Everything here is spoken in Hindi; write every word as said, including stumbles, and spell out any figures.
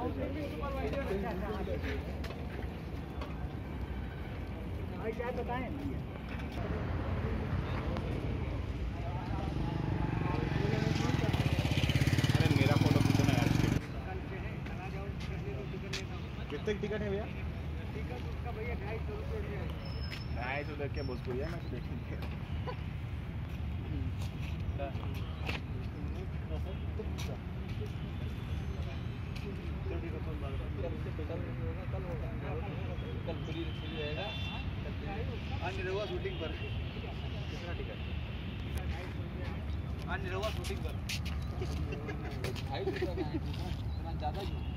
क्या बताएं मेरा फोटो खींचो ना यार। कितने टिकट है भैया? टिकट उसका भैया ढाई सौ रुपये है। ढाई सौ देख के भोजपुरिया ना देखेंगे। कल पूरी रखी जाएगा अन्य रहुआ शूटिंग पर कितना टिकट अन्य रहुआ शूटिंग पर ढाई सौ ज़्यादा